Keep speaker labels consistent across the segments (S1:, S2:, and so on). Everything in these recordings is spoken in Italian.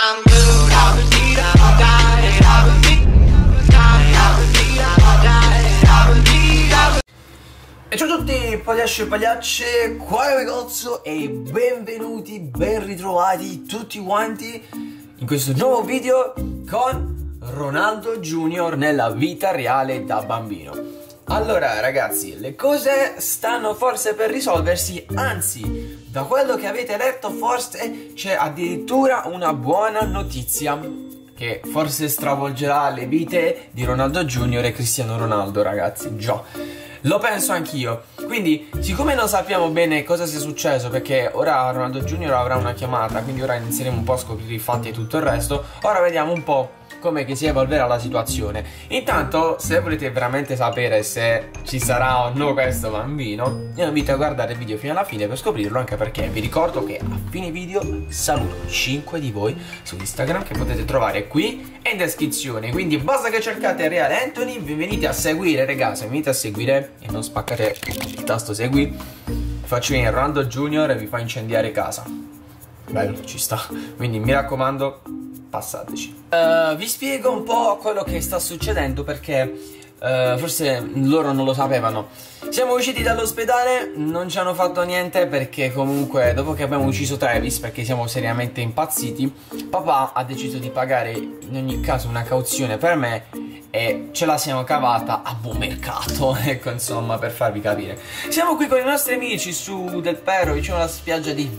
S1: E ciao a tutti, pagliacci e pagliacce, qua è Megozzo e benvenuti, ben ritrovati tutti quanti in questo nuovo video con Ronaldo Junior nella vita reale da bambino. Allora ragazzi, le cose stanno forse per risolversi, anzi, da quello che avete letto forse c'è addirittura una buona notizia che forse stravolgerà le vite di Ronaldo Junior e Cristiano Ronaldo, ragazzi, già. Lo penso anch'io. Quindi, siccome non sappiamo bene cosa sia successo, perché ora Ronaldo Junior avrà una chiamata, quindi ora inizieremo un po' a scoprire i fatti e tutto il resto. Ora vediamo un po' come che si evolverà la situazione. Intanto, se volete veramente sapere se ci sarà o no questo bambino, vi invito a guardare il video fino alla fine per scoprirlo, anche perché vi ricordo che a fine video saluto 5 di voi su Instagram che potete trovare qui e in descrizione. Quindi basta che cercate Real Anthony, vi venite a seguire, ragazzi, vi venite a seguire e non spaccate il tasto segui. Faccio venire Ronaldo Junior e vi fa incendiare casa. Bello, ci sta. Quindi mi raccomando, passateci. Vi spiego un po' quello che sta succedendo, perché forse loro non lo sapevano. Siamo usciti dall'ospedale, non ci hanno fatto niente perché comunque dopo che abbiamo ucciso Travis, perché siamo seriamente impazziti, papà ha deciso di pagare in ogni caso una cauzione per me e ce la siamo cavata a buon mercato. Ecco, insomma, per farvi capire, siamo qui con i nostri amici su Del Perro, vicino alla spiaggia di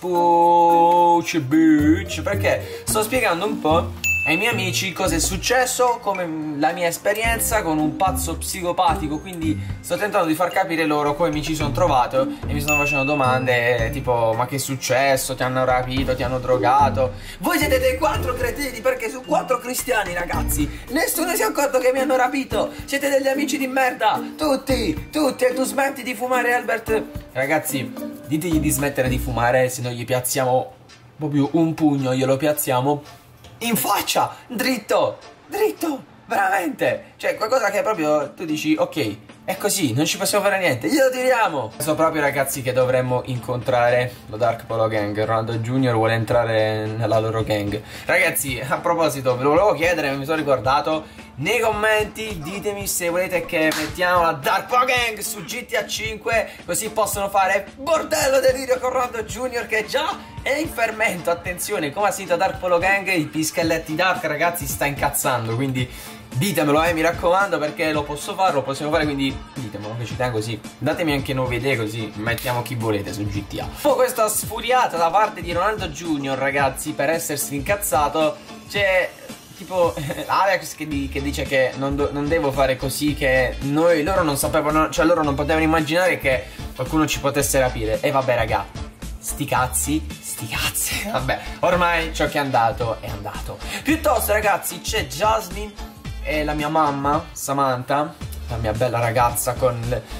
S1: Vespucci Beach, perché sto spiegando un po' ai miei amici cosa è successo, come la mia esperienza con un pazzo psicopatico. Quindi sto tentando di far capire loro come mi ci sono trovato e mi stanno facendo domande tipo: ma che è successo? Ti hanno rapito? Ti hanno drogato? Voi siete dei 4 cretini, perché su 4 cristiani, ragazzi, nessuno si è accorto che mi hanno rapito. Siete degli amici di merda, tutti. E tu smetti di fumare, Albert. Ragazzi, ditegli di smettere di fumare, se no gli piazziamo proprio un pugno, glielo piazziamo in faccia, dritto, veramente. Cioè, qualcosa che proprio tu dici, ok, è così, non ci possiamo fare niente, glielo tiriamo. So proprio, ragazzi, che dovremmo incontrare la Dark Polo Gang. Ronaldo Junior vuole entrare nella loro gang. Ragazzi, a proposito, ve lo volevo chiedere, mi sono ricordato. Nei commenti ditemi se volete che mettiamo la Dark Polo Gang su GTA 5, così possono fare bordello delirio con Ronaldo Junior, che già è in fermento. Attenzione, come ha sentito Dark Polo Gang, i pischelletti Dark, ragazzi, sta incazzando. Quindi ditemelo, mi raccomando, perché lo posso fare, lo possiamo fare, quindi ditemelo che ci tengo, così datemi anche nuove idee, così mettiamo chi volete su GTA. Dopo questa sfuriata da parte di Ronaldo Junior, ragazzi, per essersi incazzato, c'è tipo Alex che dice che non devo fare così, che loro non sapevano, cioè loro non potevano immaginare che qualcuno ci potesse rapire. E vabbè, raga, sti cazzi, vabbè, ormai ciò che è andato è andato. Piuttosto, ragazzi, c'è Jasmine e la mia mamma Samantha, la mia bella ragazza con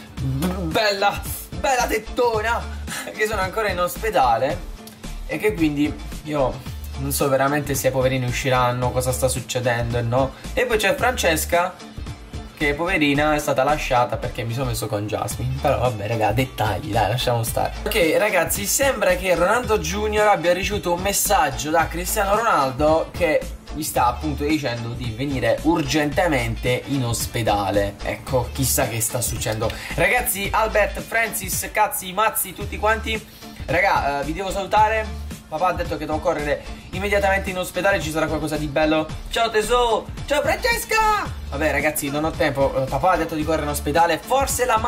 S1: bella tettona, che sono ancora in ospedale e che quindi io non so veramente se i poverini usciranno, cosa sta succedendo e no. E poi c'è Francesca, che poverina è stata lasciata perché mi sono messo con Jasmine. Però vabbè, raga, dettagli, dai, lasciamo stare. Ok, ragazzi, sembra che Ronaldo Junior abbia ricevuto un messaggio da Cristiano Ronaldo che gli sta appunto dicendo di venire urgentemente in ospedale. Ecco, chissà che sta succedendo. Ragazzi, Albert, Francis, cazzi, mazzi, tutti quanti, raga, vi devo salutare. Papà ha detto che devo correre immediatamente in ospedale, ci sarà qualcosa di bello. Ciao tesoro, ciao Francesca. Vabbè, ragazzi, non ho tempo. Papà ha detto di correre in ospedale. Forse la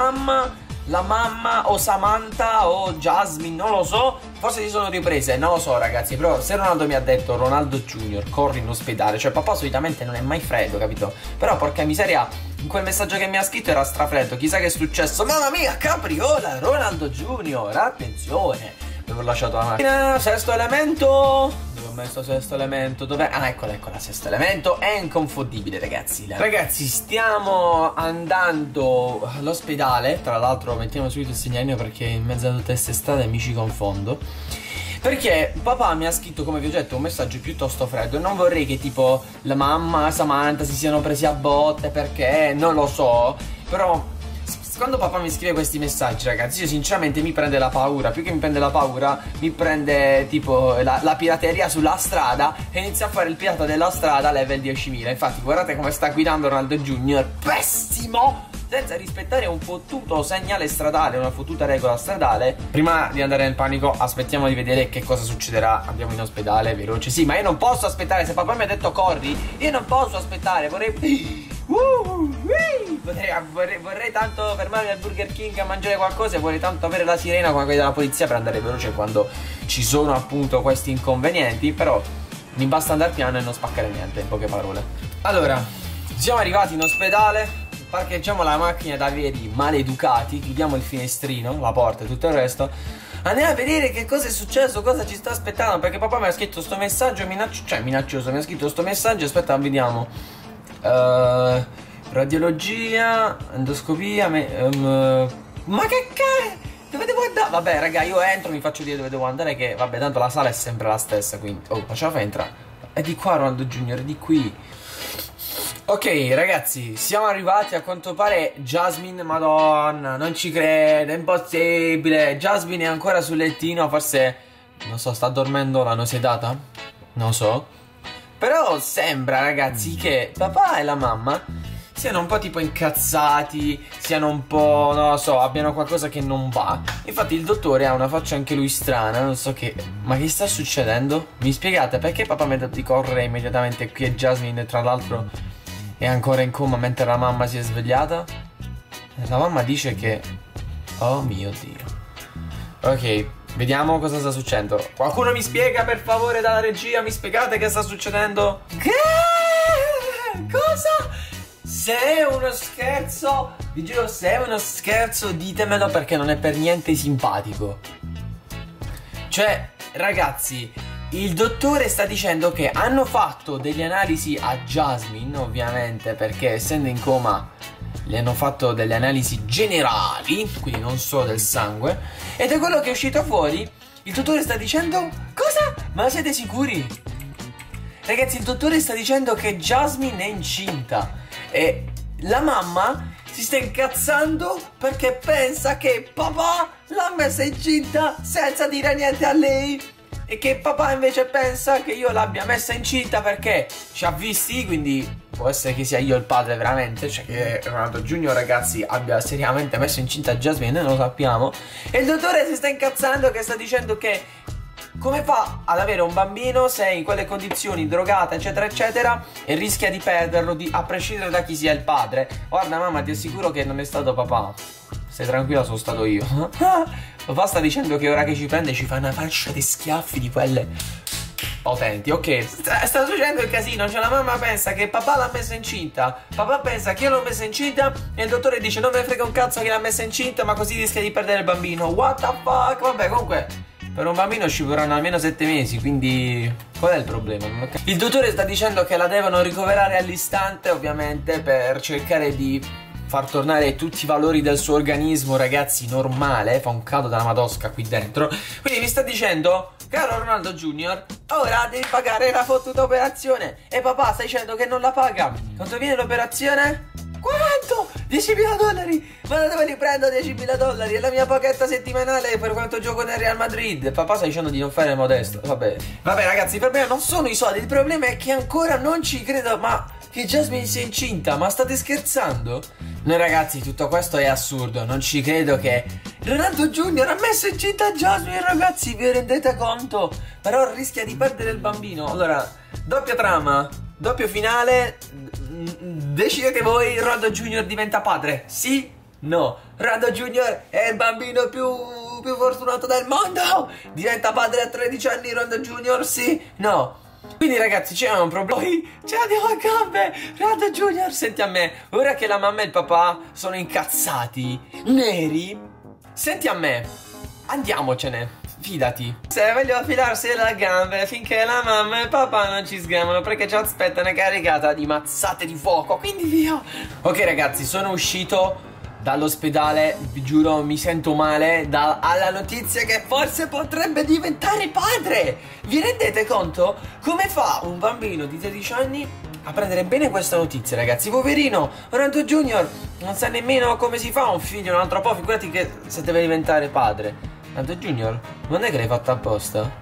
S1: mamma o Samantha o Jasmine, non lo so, forse si sono riprese, non lo so, ragazzi. Però se Ronaldo mi ha detto Ronaldo Junior corri in ospedale, cioè papà solitamente non è mai freddo, capito? Però porca miseria, in quel messaggio che mi ha scritto era strafreddo. Chissà che è successo. Mamma mia, capriola, Ronaldo Junior, attenzione. Dove ho lasciato la macchina? Sesto elemento. Dove ho messo sesto elemento? Dov'è? Ah, eccola, sesto elemento. È inconfondibile, ragazzi. Ragazzi, stiamo andando all'ospedale. Tra l'altro mettiamo subito il segnalino, perché in mezzo a tutte queste strade mi ci confondo. Perché papà mi ha scritto, come vi ho detto, un messaggio piuttosto freddo. E non vorrei che tipo la mamma, Samantha si siano presi a botte, perché non lo so. Però quando papà mi scrive questi messaggi, ragazzi, io sinceramente mi prende la paura. Più che mi prende la paura, mi prende tipo la pirateria sulla strada e inizia a fare il pirata della strada level 10.000. Infatti guardate come sta guidando Ronaldo Junior, pessimo, senza rispettare un fottuto segnale stradale, una fottuta regola stradale. Prima di andare nel panico aspettiamo di vedere che cosa succederà. Andiamo in ospedale, veloce. Sì, ma io non posso aspettare. Se papà mi ha detto corri, io non posso aspettare. Vorrei tanto fermarmi al Burger King a mangiare qualcosa e vorrei tanto avere la sirena come quella della polizia per andare veloce quando ci sono appunto questi inconvenienti. Però mi basta andare piano e non spaccare niente, in poche parole. Allora, siamo arrivati in ospedale. Parcheggiamo la macchina da veri maleducati, chiudiamo il finestrino, la porta e tutto il resto. Andiamo a vedere che cosa è successo, cosa ci sta aspettando, perché papà mi ha scritto sto messaggio minaccioso, mi ha scritto sto messaggio, aspetta, vediamo. Radiologia, endoscopia, ma che dove devo andare? Vabbè raga, io entro, mi faccio dire dove devo andare, che vabbè tanto la sala è sempre la stessa, quindi ma ce la fai entrare? È di qua Ronaldo Junior, è di qui. Ok ragazzi, siamo arrivati, a quanto pare Jasmine, madonna, non ci credo, è impossibile. Jasmine è ancora sul lettino, forse, non so, sta dormendo, l'hanno sedata? Non so. Però sembra ragazzi che papà e la mamma siano un po' tipo incazzati, siano un po', non lo so, abbiano qualcosa che non va. Infatti il dottore ha una faccia anche lui strana, non so che, ma che sta succedendo? Mi spiegate perché papà mi ha detto di correre immediatamente qui e Jasmine tra l'altro è ancora in coma mentre la mamma si è svegliata? La mamma dice che... oh mio Dio. Ok, vediamo cosa sta succedendo. Qualcuno mi spiega per favore dalla regia, mi spiegate che sta succedendo? Che? Cosa? Se è uno scherzo, vi giuro, se è uno scherzo ditemelo perché non è per niente simpatico. Cioè, ragazzi, il dottore sta dicendo che hanno fatto delle analisi a Jasmine, ovviamente, perché essendo in coma le hanno fatto delle analisi generali, quindi non solo del sangue, ed è quello che è uscito fuori. Il dottore sta dicendo... cosa? Ma siete sicuri? Ragazzi, il dottore sta dicendo che Jasmine è incinta e la mamma si sta incazzando perché pensa che papà l'ha messa incinta senza dire niente a lei. E che papà invece pensa che io l'abbia messa incinta perché ci ha visti, quindi può essere che sia io il padre veramente, cioè che Ronaldo Junior ragazzi abbia seriamente messo incinta Jasmine, noi lo sappiamo. E il dottore si sta incazzando che sta dicendo che come fa ad avere un bambino se è in quelle condizioni, drogata eccetera eccetera, e rischia di perderlo a prescindere da chi sia il padre. Guarda mamma, ti assicuro che non è stato papà, stai tranquilla, sono stato io. Papà sta dicendo che ora che ci prende ci fa una fascia di schiaffi di quelle potenti. Ok, sta succedendo il casino. Cioè la mamma pensa che papà l'ha messa incinta, papà pensa che io l'ho messa incinta e il dottore dice non me ne frega un cazzo che l'ha messa incinta, ma così rischia di perdere il bambino. What the fuck? Vabbè, comunque per un bambino ci vorranno almeno 7 mesi, quindi qual è il problema? Il dottore sta dicendo che la devono ricoverare all'istante, ovviamente, per cercare di far tornare tutti i valori del suo organismo, ragazzi, normale. Fa un caldo dalla madosca qui dentro. Quindi mi sta dicendo, caro Ronaldo Junior, ora devi pagare la fottuta operazione. E papà sta dicendo che non la paga. Quanto viene l'operazione? Quanto? 10.000 dollari? Ma da dove li prendo 10.000 dollari? È la mia paghetta settimanale per quanto gioco nel Real Madrid. Papà sta dicendo di non fare il modesto. Vabbè ragazzi, il problema non sono i soldi, il problema è che ancora non ci credo. Ma che Jasmine sia incinta? Ma state scherzando? Noi ragazzi, tutto questo è assurdo. Non ci credo che Ronaldo Junior ha messo incinta Jasmine, ragazzi, vi rendete conto? Però rischia di perdere il bambino. Allora, doppia trama, doppio finale. Decidete voi, Ronaldo Junior diventa padre? Sì? No? Ronaldo Junior è il bambino più fortunato del mondo? Diventa padre a 13 anni Ronaldo Junior? Sì? No? Quindi ragazzi c'è un problema. Ce l'abbiamo a gambe. Ronaldo Junior, senti a me, ora che la mamma e il papà sono incazzati, neri, senti a me, andiamocene, fidati. Se voglio filarsi le gambe finché la mamma e il papà non ci sgamano, perché ci aspetta una caricata di mazzate di fuoco, quindi via. Ok ragazzi, sono uscito dall'ospedale, vi giuro mi sento male alla notizia che forse potrebbe diventare padre. Vi rendete conto? Come fa un bambino di 13 anni a prendere bene questa notizia, ragazzi. Poverino, Ronaldo Junior non sa nemmeno come si fa un figlio un altro po'. Figurati che se deve diventare padre. Ronaldo Junior, non è che l'hai fatto apposta?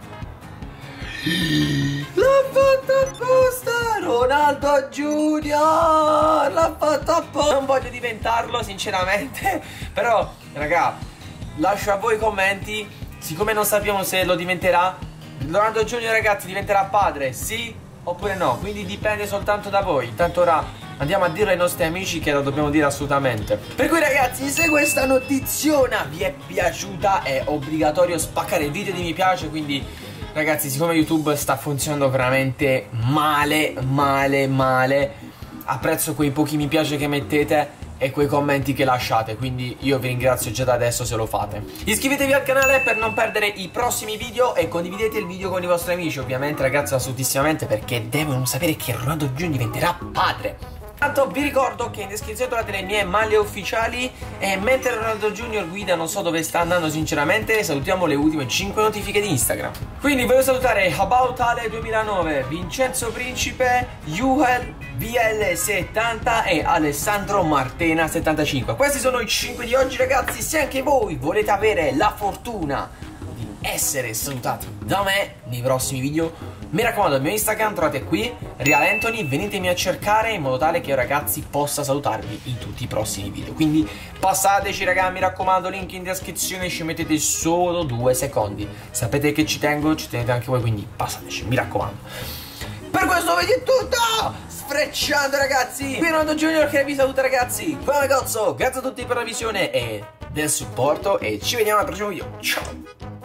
S1: L'ha fatto apposta! Ronaldo Junior! L'ha fatto apposta! Non voglio diventarlo, sinceramente. Però, raga, lascio a voi i commenti. Siccome non sappiamo se lo diventerà, Ronaldo Junior, ragazzi, diventerà padre, sì oppure no? Quindi dipende soltanto da voi. Intanto ora andiamo a dirlo ai nostri amici che lo dobbiamo dire assolutamente. Per cui, ragazzi, se questa notiziona vi è piaciuta è obbligatorio spaccare il video di mi piace. Quindi, ragazzi, siccome YouTube sta funzionando veramente male, apprezzo quei pochi mi piace che mettete e quei commenti che lasciate, quindi io vi ringrazio già da adesso se lo fate. Iscrivetevi al canale per non perdere i prossimi video e condividete il video con i vostri amici, ovviamente, ragazzi, assolutissimamente, perché devono sapere che Ronaldo Junior diventerà padre. Tanto vi ricordo che in descrizione trovate le mie maglie ufficiali e mentre Ronaldo Junior guida non so dove sta andando sinceramente, salutiamo le ultime 5 notifiche di Instagram. Quindi voglio salutare About Ale 2009, Vincenzo Principe, Yuhel BL70 e Alessandro Martena 75. Questi sono i 5 di oggi, ragazzi. Se anche voi volete avere la fortuna di essere salutati da me nei prossimi video, mi raccomando, il mio Instagram trovate qui, Real Anthony, venitemi a cercare in modo tale che io, ragazzi, possa salutarvi in tutti i prossimi video. Quindi passateci, ragazzi, mi raccomando, link in descrizione, ci mettete solo 2 secondi. Sapete che ci tengo, ci tenete anche voi, quindi passateci, mi raccomando. Per questo video è tutto! Sfrecciando, ragazzi! Qui Ronaldo Junior che vi saluta, ragazzi! Come cazzo, grazie a tutti per la visione e del supporto e ci vediamo al prossimo video. Ciao!